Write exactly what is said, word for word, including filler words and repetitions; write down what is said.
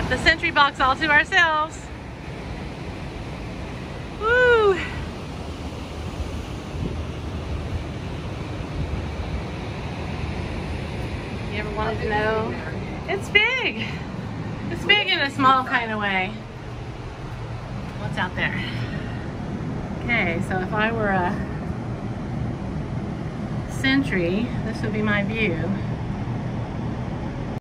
got the sentry box all to ourselves. Woo! You ever wanted to know? It's big. It's big in a small kind of way. What's out there? Okay, so if I were a sentry, this would be my view.